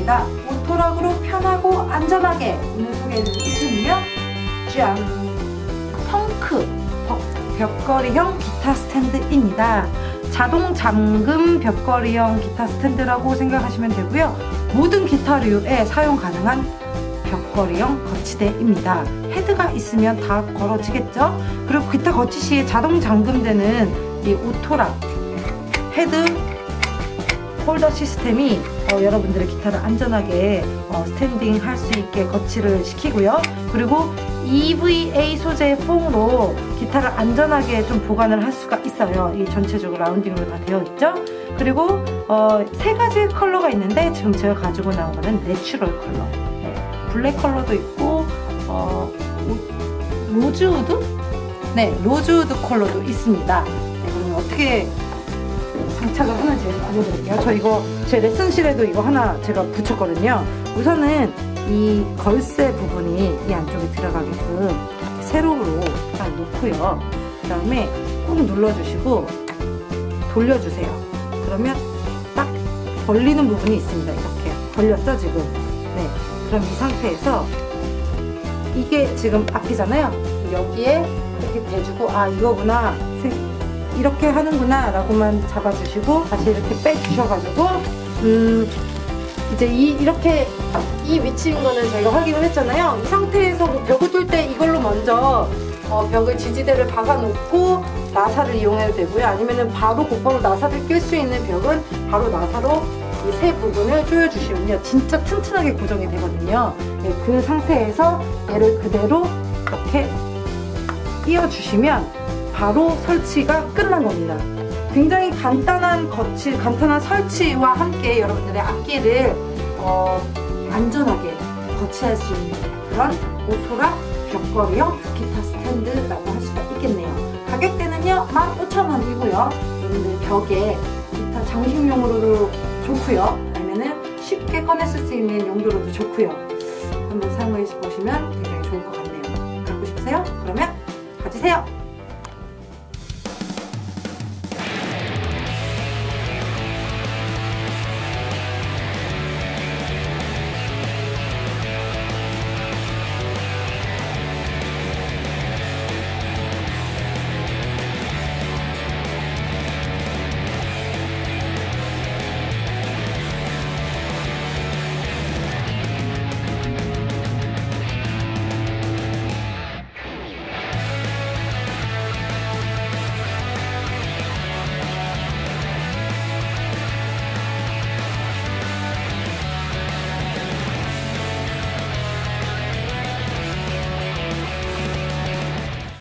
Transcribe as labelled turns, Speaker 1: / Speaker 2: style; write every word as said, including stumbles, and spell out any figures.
Speaker 1: 있습니다. 오토락으로 편하고 안전하게 오늘 소개해드릴 기타는요, 짠! 펑크 벽걸이형 기타 스탠드입니다. 자동 잠금 벽걸이형 기타 스탠드라고 생각하시면 되고요. 모든 기타류에 사용 가능한 벽걸이형 거치대입니다. 헤드가 있으면 다 걸어지겠죠? 그리고 기타 거치 시에 자동 잠금되는 이 오토락 헤드 홀더 시스템이 어, 여러분들의 기타를 안전하게 어, 스탠딩 할 수 있게 거치를 시키고요. 그리고 이브이에이 소재의 폼으로 기타를 안전하게 좀 보관을 할 수가 있어요. 이 전체적으로 라운딩으로 다 되어 있죠. 그리고 어, 세 가지 컬러가 있는데 지금 제가 가지고 나온 거는 내추럴 컬러, 네, 블랙 컬러도 있고 어, 로즈우드? 네, 로즈우드 컬러도 있습니다. 네, 그러면 어떻게 장착을 하는지 알려드릴게요. 저 이거 제 레슨실에도 이거 하나 제가 붙였거든요. 우선은 이 걸쇠 부분이 이 안쪽에 들어가게끔 세로로 딱 놓고요. 그 다음에 꾹 눌러주시고 돌려주세요. 그러면 딱 벌리는 부분이 있습니다. 이렇게 벌렸죠 지금? 네. 그럼 이 상태에서 이게 지금 앞이잖아요. 여기에 이렇게 대주고 아 이거구나, 이렇게 하는구나 라고만 잡아주시고 다시 이렇게 빼주셔가지고 음 이제 이 이렇게 이 위치인 거는 저희가 확인을 했잖아요. 이 상태에서 뭐 벽을 뚫 때 이걸로 먼저 어 벽을 지지대를 박아놓고 나사를 이용해도 되고요. 아니면은 바로 곧바로 나사를 낄 수 있는 벽은 바로 나사로 이 세 부분을 조여주시면요 진짜 튼튼하게 고정이 되거든요. 네, 그 상태에서 얘를 그대로 이렇게 끼워주시면 바로 설치가 끝난 겁니다. 굉장히 간단한 거치, 간단한 설치와 함께 여러분들의 악기를 어, 안전하게 거치할 수 있는 그런 오토락 벽걸이형 기타 스탠드라고 할 수가 있겠네요. 가격대는요 만 오천 원이고요. 여러분들 벽에 기타 장식용으로도 좋고요. 아니면은 쉽게 꺼내 쓸 수 있는 용도로도 좋고요. 한번 사용해 보시면 굉장히 좋을 것 같네요. 갖고 싶으세요? 그러면 가지세요.